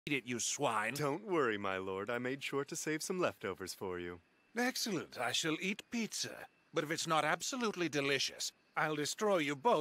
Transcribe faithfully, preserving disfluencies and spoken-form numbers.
Eat it, you swine. Don't worry, my lord. I made sure to save some leftovers for you. Excellent. I shall eat pizza. But if it's not absolutely delicious, I'll destroy you both.